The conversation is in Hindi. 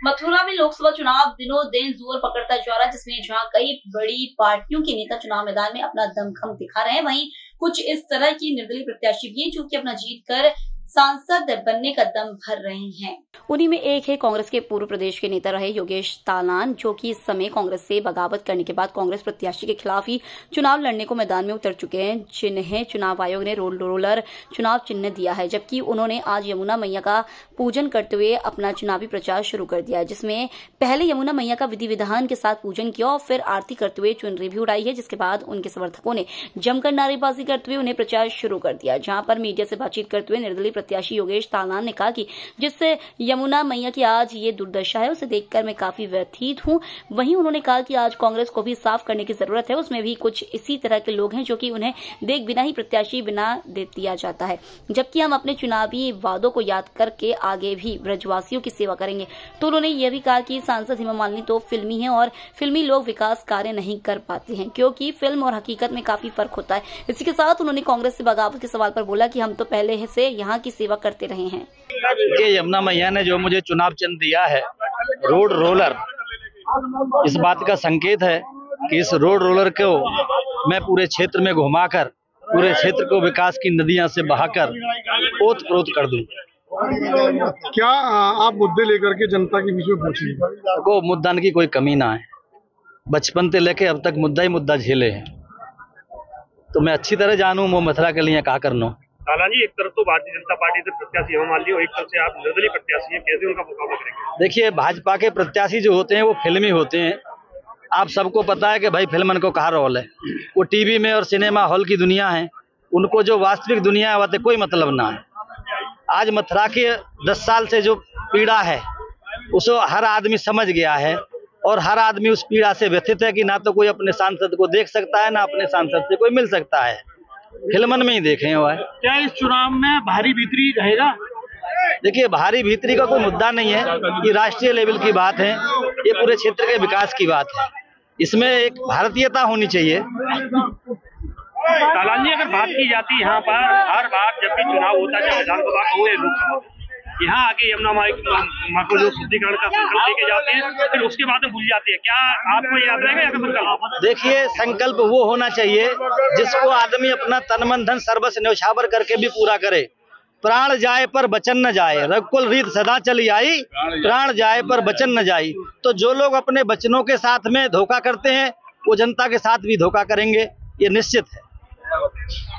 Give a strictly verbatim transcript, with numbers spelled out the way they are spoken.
मथुरा में लोकसभा चुनाव दिनों दिन जोर पकड़ता जा रहा है, जिसमें जहां कई बड़ी पार्टियों के नेता चुनाव मैदान में अपना दमखम दिखा रहे हैं, वहीं कुछ इस तरह की निर्दलीय प्रत्याशी भी हैं जो कि अपना जीत कर सांसद बनने का दम भर रहे हैं। उन्हीं में एक है कांग्रेस के पूर्व प्रदेश के नेता रहे योगेश तालान, जो कि इस समय कांग्रेस से बगावत करने के बाद कांग्रेस प्रत्याशी के खिलाफ ही चुनाव लड़ने को मैदान में उतर चुके हैं, जिन्हें चुनाव आयोग ने रोल रोलर चुनाव चिन्ह दिया है। जबकि उन्होंने आज यमुना मैया का पूजन करते हुए अपना चुनावी प्रचार शुरू कर दिया है, जिसमें पहले यमुना मैया का विधि विधान के साथ पूजन किया और फिर आरती करते हुए चुनरी भी उड़ाई है, जिसके बाद उनके समर्थकों ने जमकर नारेबाजी करते हुए उन्हें प्रचार शुरू कर दिया। जहां पर मीडिया से बातचीत करते हुए निर्दलीय प्रत्याशी योगेश तालान ने कहा कि जिससे यमुना मैया की आज ये दुर्दशा है, उसे देखकर मैं काफी व्यथित हूं। वहीं उन्होंने कहा कि आज कांग्रेस को भी साफ करने की जरूरत है, उसमें भी कुछ इसी तरह के लोग हैं जो कि उन्हें देख बिना ही प्रत्याशी बिना दे दिया जाता है, जबकि हम अपने चुनावी वादों को याद करके आगे भी ब्रजवासियों की सेवा करेंगे। तो उन्होंने यह भी कहा कि सांसद हेमा मालिनी तो फिल्मी है और फिल्मी लोग विकास कार्य नहीं कर पाते हैं, क्योंकि फिल्म और हकीकत में काफी फर्क होता है। इसी के साथ उन्होंने कांग्रेस से बगावत के सवाल पर बोला कि हम तो पहले से यहाँ की सेवा करते रहे हैं। ये यमुना मैया ने जो मुझे चुनाव चिन्ह दिया है रोड रोलर, इस बात का संकेत है कि इस रोड रोलर को मैं पूरे क्षेत्र में घुमाकर पूरे क्षेत्र को विकास की नदियां से बहाकर ओत प्रोत कर दूं। क्या आप मुद्दे लेकर के जनता के बीच में पहुंचे? को मुद्दा की कोई कमी ना है, बचपन से लेके अब तक मुद्दा ही मुद्दा झेले हैं, तो मैं अच्छी तरह जानूं वो मथुरा के लिए कहा करना। तालान जी, एक तरफ तो भारतीय जनता पार्टी से प्रत्याशी हेमा मालिनी और एक तरफ से आप निर्दलीय प्रत्याशी हैं, कैसे उनका मुकाबला करेंगे? देखिए, भाजपा के प्रत्याशी जो होते हैं वो फिल्मी होते हैं। आप सबको पता है कि भाई फिल्मन को कहा रोल है, वो टीवी में और सिनेमा हॉल की दुनिया है, उनको जो वास्तविक दुनिया है वह कोई मतलब ना है। आज मथुरा के दस साल से जो पीड़ा है उसको हर आदमी समझ गया है और हर आदमी उस पीड़ा से व्यथित है कि ना तो कोई अपने सांसद को देख सकता है, ना अपने सांसद से कोई मिल सकता है। फिल्मन में ही देखे हुआ है। क्या इस चुनाव में भारी भीतरी रहेगा? देखिए, भारी भीतरी का कोई मुद्दा नहीं है, ये राष्ट्रीय लेवल की बात है, ये पूरे क्षेत्र के विकास की बात है, इसमें एक भारतीयता होनी चाहिए। तालान जी, अगर बात की जाती है यहाँ पर हर बार जब भी चुनाव होता है, विधानसभा का हो या लोकसभा, यहाँ आके यमुना माँ को जो शुद्धिकरण का संकल्प लेके जाते हैं, फिर उसके बाद में भूल जाते हैं। क्या आपको याद रहेगा या संकल्प? देखिए, संकल्प वो होना चाहिए जिसको आदमी अपना तन मन धन सर्वस्व न्यौछावर करके भी पूरा करे। प्राण जाए पर वचन न जाए, रघुकुल रीत सदा चली आई, प्राण जाए पर वचन न जाई। तो जो लोग अपने वचनों के साथ में धोखा करते हैं वो जनता के साथ भी धोखा करेंगे, ये निश्चित है।